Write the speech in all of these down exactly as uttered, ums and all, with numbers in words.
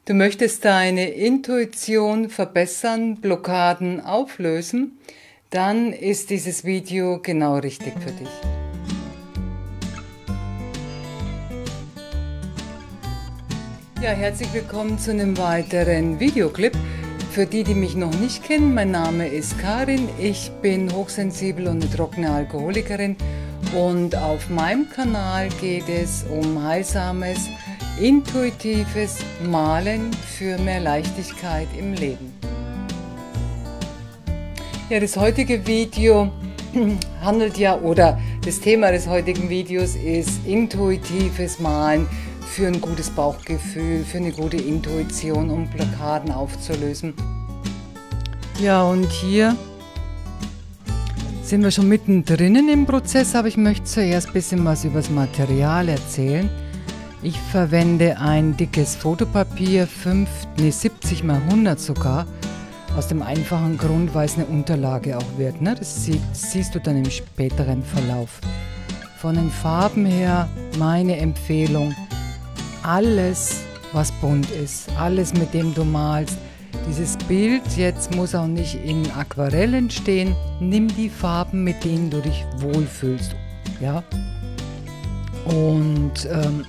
Du möchtest deine Intuition verbessern, Blockaden auflösen, dann ist dieses Video genau richtig für dich. Ja, herzlich willkommen zu einem weiteren Videoclip. Für die, die mich noch nicht kennen, mein Name ist Karin, ich bin hochsensibel und eine trockene Alkoholikerin und auf meinem Kanal geht es um heilsames, intuitives Malen für mehr Leichtigkeit im Leben. Ja, das heutige Video handelt ja, oder das Thema des heutigen Videos ist intuitives Malen für ein gutes Bauchgefühl, für eine gute Intuition, um Blockaden aufzulösen. Ja, und hier sind wir schon mittendrin im Prozess, aber ich möchte zuerst ein bisschen was über das Material erzählen. Ich verwende ein dickes Fotopapier, fünf, nee, siebzig mal hundert sogar, aus dem einfachen Grund, weil es eine Unterlage auch wird. Ne? Das, sie, das siehst du dann im späteren Verlauf. Von den Farben her meine Empfehlung: alles, was bunt ist, alles, mit dem du malst. Dieses Bild jetzt muss auch nicht in Aquarell entstehen. Nimm die Farben, mit denen du dich wohlfühlst. Ja? Und ähm,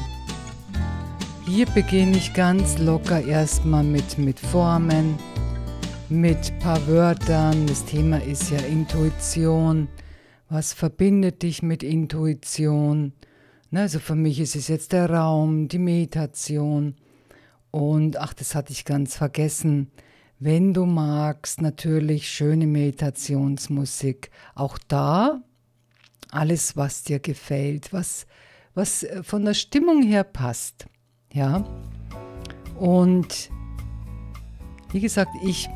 hier beginne ich ganz locker erstmal mit, mit Formen, mit ein paar Wörtern. Das Thema ist ja Intuition. Was verbindet dich mit Intuition? Also für mich ist es jetzt der Raum, die Meditation und, ach, das hatte ich ganz vergessen, wenn du magst, natürlich schöne Meditationsmusik. Auch da alles, was dir gefällt, was, was von der Stimmung her passt. Ja? Und wie gesagt, ich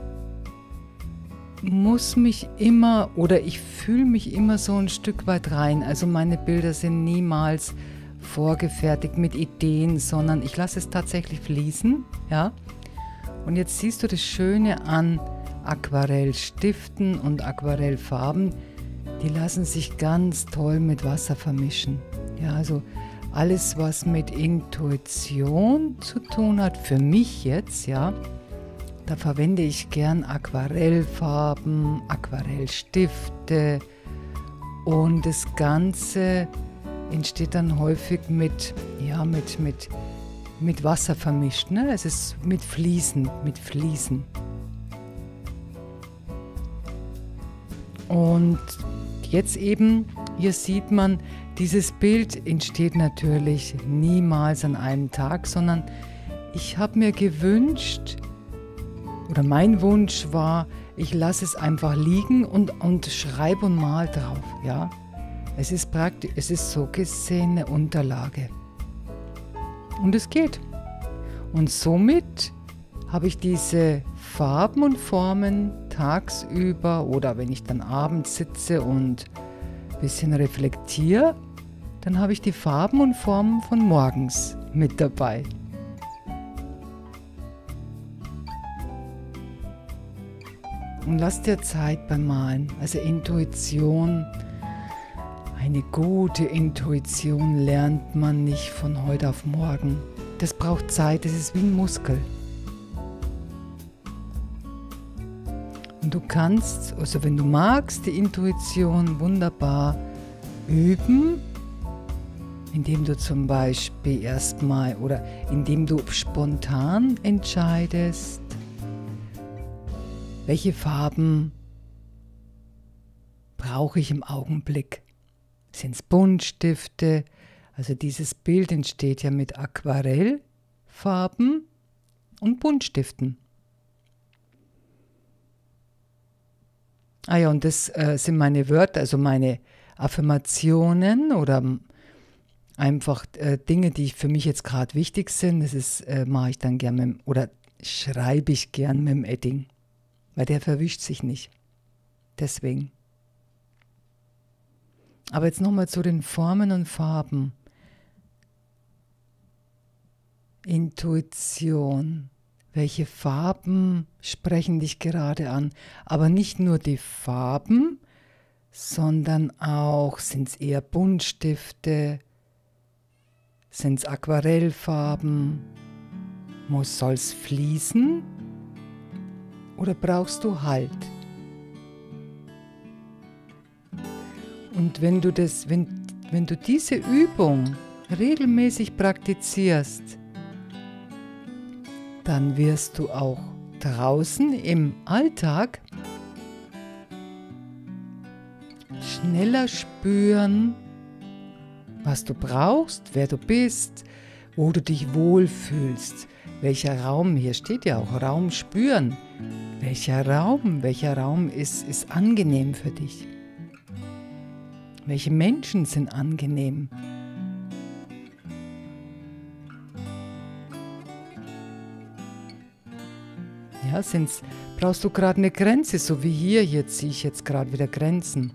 muss mich immer oder ich fühle mich immer so ein Stück weit rein. Also meine Bilder sind niemals vorgefertigt mit Ideen, sondern ich lasse es tatsächlich fließen. Ja? Und jetzt siehst du das Schöne an Aquarellstiften und Aquarellfarben, die lassen sich ganz toll mit Wasser vermischen. Ja, also alles, was mit Intuition zu tun hat, für mich jetzt, ja, da verwende ich gern Aquarellfarben, Aquarellstifte und das Ganze entsteht dann häufig mit, ja, mit, mit, mit Wasser vermischt. Ne? Es ist mit Fließen, mit Fließen. Und jetzt eben, hier sieht man, dieses Bild entsteht natürlich niemals an einem Tag, sondern ich habe mir gewünscht, oder mein Wunsch war, ich lasse es einfach liegen und, und schreibe und mal drauf. Ja? Es ist praktisch, es ist so gesehen eine Unterlage. Und es geht. Und somit habe ich diese Farben und Formen tagsüber oder wenn ich dann abends sitze und ein bisschen reflektiere, dann habe ich die Farben und Formen von morgens mit dabei. Und lass dir Zeit beim Malen. Also Intuition, eine gute Intuition lernt man nicht von heute auf morgen. Das braucht Zeit, das ist wie ein Muskel. Und du kannst, also wenn du magst, die Intuition wunderbar üben, indem du zum Beispiel erstmal oder indem du spontan entscheidest, welche Farben brauche ich im Augenblick? Sind es Buntstifte? Also dieses Bild entsteht ja mit Aquarellfarben und Buntstiften. Ah ja, und das äh, sind meine Wörter, also meine Affirmationen oder einfach äh, Dinge, die für mich jetzt gerade wichtig sind. Das ist, äh, mache ich dann gern mit, oder schreibe ich gern mit dem Edding. Weil der verwischt sich nicht. Deswegen. Aber jetzt nochmal zu den Formen und Farben. Intuition. Welche Farben sprechen dich gerade an? Aber nicht nur die Farben, sondern auch, sind es eher Buntstifte, sind es Aquarellfarben, Muss, soll's fließen oder brauchst du Halt? Und wenn du das, wenn, wenn du diese Übung regelmäßig praktizierst, dann wirst du auch draußen im Alltag schneller spüren, was du brauchst, wer du bist, wo du dich wohlfühlst, welcher Raum, hier steht ja auch Raum spüren, welcher Raum, welcher Raum ist, ist angenehm für dich, welche Menschen sind angenehm. Ja, sind's, brauchst du gerade eine Grenze, so wie hier, hier ziehe ich jetzt gerade wieder Grenzen.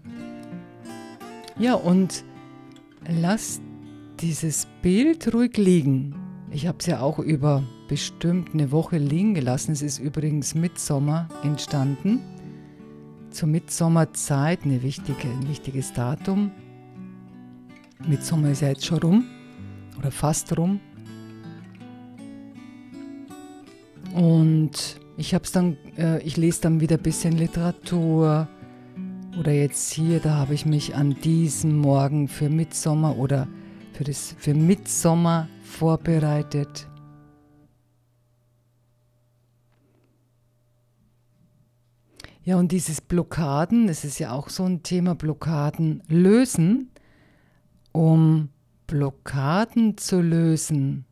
Ja, und lass dieses Bild ruhig liegen. Ich habe es ja auch über bestimmt eine Woche liegen gelassen. Es ist übrigens Mitsommer entstanden. Zur Mitsommerzeit eine wichtige, ein wichtiges Datum. Mitsommer ist ja jetzt schon rum oder fast rum. Und ich habe es dann, äh, ich lese dann wieder ein bisschen Literatur. Oder jetzt hier, da habe ich mich an diesem Morgen für Mitsommer oder für, das, für Mitsommer vorbereitet. Ja, und dieses Blockaden, das ist ja auch so ein Thema, Blockaden lösen. Um Blockaden zu lösen,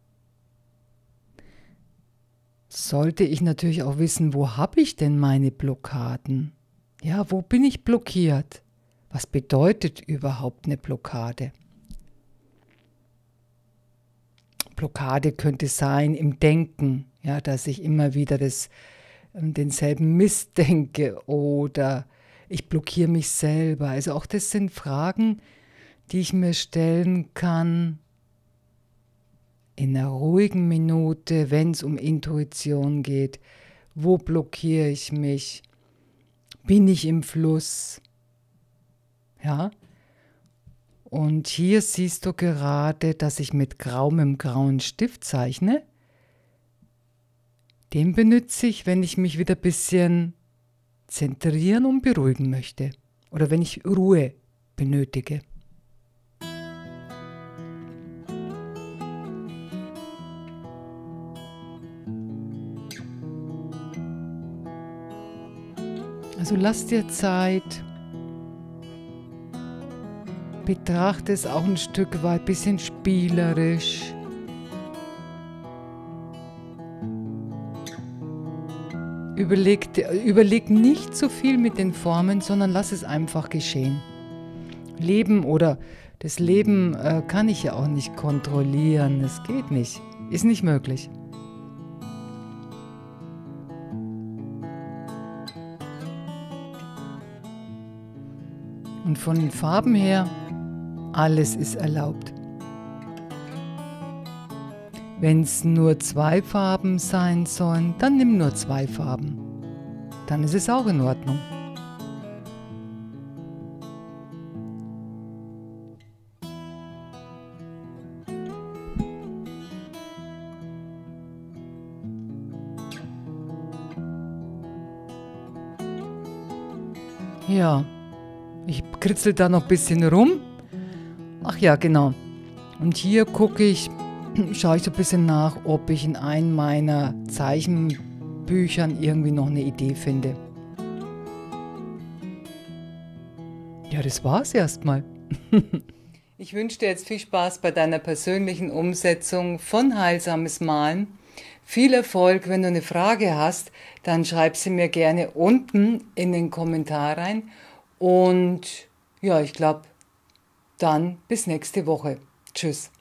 sollte ich natürlich auch wissen, wo habe ich denn meine Blockaden? Ja, wo bin ich blockiert? Was bedeutet überhaupt eine Blockade? Blockade könnte sein im Denken, ja, dass ich immer wieder das, denselben Mist denke oder ich blockiere mich selber. Also auch das sind Fragen, die ich mir stellen kann in einer ruhigen Minute, wenn es um Intuition geht. Wo blockiere ich mich? Bin ich im Fluss? Ja. Und hier siehst du gerade, dass ich mit grauem im grauen Stift zeichne. Den benutze ich, wenn ich mich wieder ein bisschen zentrieren und beruhigen möchte. Oder wenn ich Ruhe benötige. Also lass dir Zeit, betrachte es auch ein Stück weit, ein bisschen spielerisch. Überleg, überleg nicht so viel mit den Formen, sondern lass es einfach geschehen. Leben oder das Leben äh, kann ich ja auch nicht kontrollieren, es geht nicht, ist nicht möglich. Und von den Farben her, alles ist erlaubt. Wenn es nur zwei Farben sein sollen, dann nimm nur zwei Farben. Dann ist es auch in Ordnung. Ja. Ich kritzel da noch ein bisschen rum. Ach ja, genau. Und hier gucke ich, schaue ich so ein bisschen nach, ob ich in einem meiner Zeichenbüchern irgendwie noch eine Idee finde. Ja, das war's erstmal. Ich wünsche dir jetzt viel Spaß bei deiner persönlichen Umsetzung von Heilsames Malen. Viel Erfolg. Wenn du eine Frage hast, dann schreib sie mir gerne unten in den Kommentar rein. Und ja, ich glaube, dann bis nächste Woche. Tschüss.